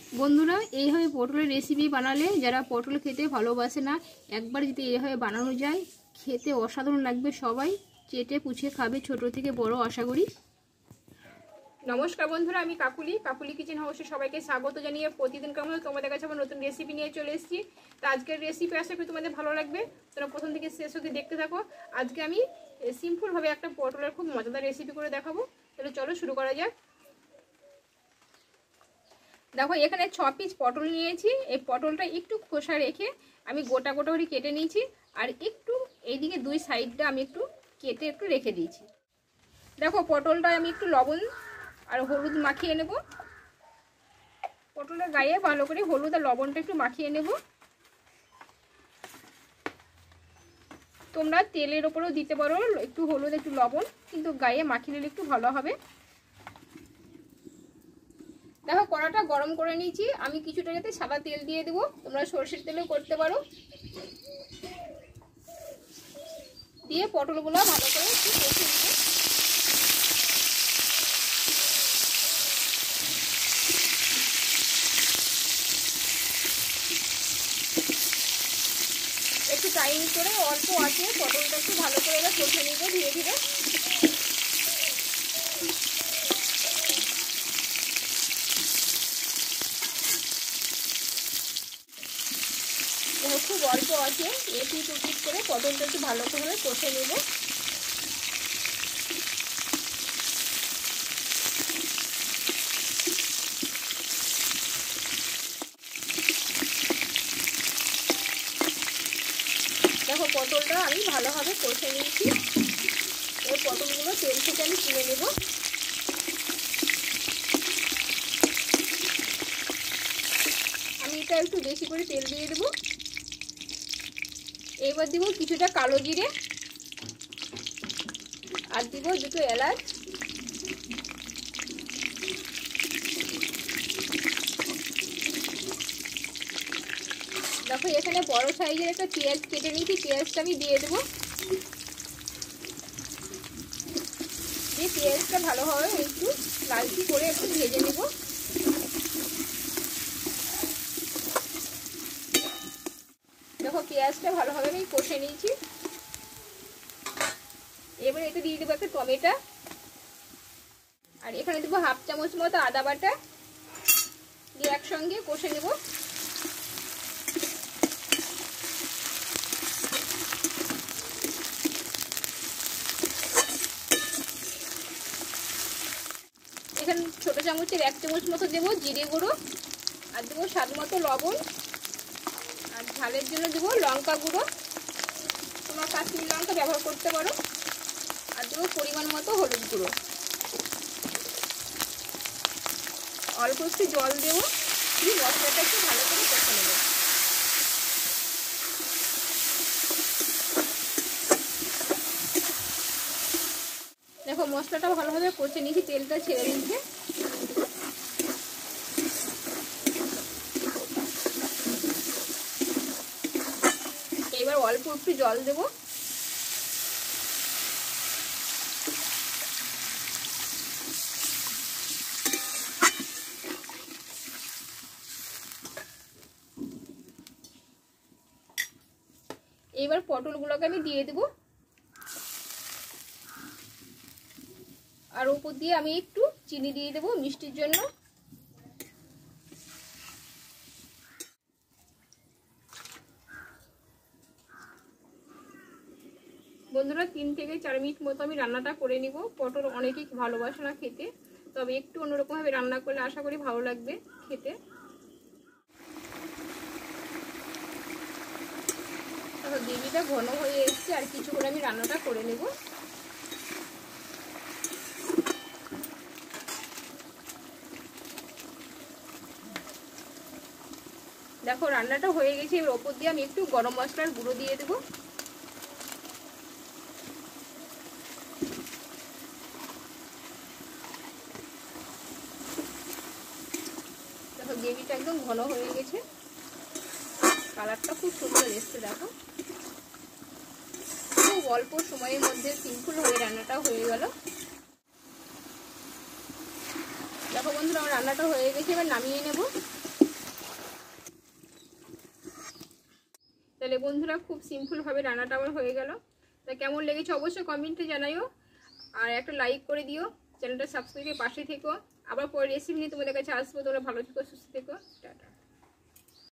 বন্ধুরা, এইভাবে পটলের রেসিপি বানালে যারা পটল খেতে ভালোবাসে না, একবার যদি এইভাবে বানানো যায় খেতে অসাধারণ লাগবে। সবাই চেটে পুছে খাবে, ছোট থেকে বড় আশা করি। নমস্কার বন্ধুরা, আমি কাকুলি কিচেন হাউসে সবাইকে স্বাগত জানিয়ে প্রতিদিনকার মতো তোমাদের কাছে আমার নতুন রেসিপি নিয়ে চলে এসেছি। তো আজকের রেসিপি আশা করি তোমাদের ভালো লাগবে। তোমরা প্রথম থেকে শেষ অবধি দেখতে থাকো। আজকে আমি সিম্পলভাবে একটা পটলের খুব মজাদার রেসিপি করে দেখাবো। তাহলে চলো শুরু করা যাক। দেখো, এখানে 6 পিস পটল নিয়েছি। এই পটলটা একটু খোসা রেখে আমি গোটা গোটা করে কেটে নিয়েছি, আর একটু এইদিকে দুই সাইডটা আমি একটু কেটে একটু রেখে দিয়েছি। দেখো, পটলটা আমি একটু লবণ আর হলুদ মাখিয়ে নেব। পটলের গায়ে ভালো করে হলুদ আর লবণটা একটু মাখিয়ে নেব। তোমরা তেলের ওপরেও দিতে পারো একটু হলুদ একটু লবণ, কিন্তু গায়ে মাখিয়ে নিলে একটু ভালো হবে। দেখো, কড়াটা গরম করে নিয়েছি। আমি কিছুটা যাতে সাদা তেল দিয়ে দেবো, তোমরা সরষের তেলেও করতে পারো। দিয়ে পটলগুলো ভালো করে একটু কষে নেব। একটু টাইম করে অল্প আছে পটলটা একটু ভালো করে এবার কষে নেব ধীরে ধীরে। খুব অল্প আছে, এপিট উপিট করে পটলটা একটু ভালো করে কষে নেব। দেখো, পটলটা আমি ভালোভাবে কষে নিয়েছি। এই পটলগুলো তেল থেকে আমি তুলে নেব। আমি এটা একটু বেশি করে তেল দিয়ে দেবো। এবার দিব কিছুটা কালো জিরে, আর দিব দুটো এলাচ। দেখো, এখানে বড় সাইজের একটা পেঁয়াজ কেটে নিয়েছি, পেঁয়াজটা আমি দিয়ে দেবো। দিয়ে পেঁয়াজটা ভালোভাবে একটু লালচি করে একটু ভেজে নেব। দেখো, পেঁয়াজটা ভালোভাবে আমি কষে নিয়েছি। এবার এতে দিয়ে দেবো একটা টমেটো, আর এখানে দেবো হাফ চামচ মতো আদা বাটা। দিয়ে একসঙ্গে কষে নেব। এখানে ছোট চামচের 1 চামচ মতো দেবো জিরে গুঁড়ো, আর দেবো স্বাদ মতো লবণ, আর ঝালের জন্য দেবো লঙ্কা গুঁড়ো, তোমরা কাশ্মীরি লঙ্কা ব্যবহার করতে পারো, আর দেবো পরিমাণ মতো হলুদ গুঁড়ো। অল্প একটু জল দেবো, দিয়ে মশলাটা একটু ভালো করে কষে নেব। দেখো, মশলাটা ভালোভাবে কষে নিয়েছি, তেলটা ছেড়ে দিয়েছে। এবার অল্প একটু জল দেবো। এবার পটলগুলোকে আমি দিয়ে দেবো, আর উপর দিয়ে আমি একটু চিনি দিয়ে দেবো মিষ্টির জন্য। বন্ধুরা, 3 থেকে 4 মিনিট মতো আমি রান্নাটা করে নিব। পটল অনেকেই ভালোবাসে না খেতে, তবে একটু অন্যরকমভাবে রান্না করলে আশা করি ভালো লাগবে খেতে। গ্রেভিটা ঘন হয়ে এসছে, আর কিছু করে আমি রান্নাটা করে নেব। দেখো, রান্নাটা হয়ে গেছে। এর ওপর দিয়ে আমি একটু গরম মশলার গুঁড়ো দিয়ে দেবো। দেখো, গ্রেভিটা একদম ঘন হয়ে গেছে, কালারটা খুব সুন্দর এসছে। দেখো, খুব অল্প সময়ের মধ্যে সিম্পল ভাবে রান্নাটা হয়ে গেল। দেখো বন্ধুরা, আমার রান্নাটা হয়ে গেছে, এবার নামিয়ে নেব। তাহলে বন্ধুরা খুব সিম্পলভাবে রান্নাটা আমার হয়ে গেল। তা কেমন লেগেছে অবশ্যই কমেন্টে জানাইও, আর একটা লাইক করে দিও, চ্যানেলটা সাবস্ক্রাইব করে পাশে থেকো। আবার পরে রেসিপি নিয়ে তোমাদের কাছে আসবো। তোমরা ভালো থেকো, সুস্থ থেকো, টাটা।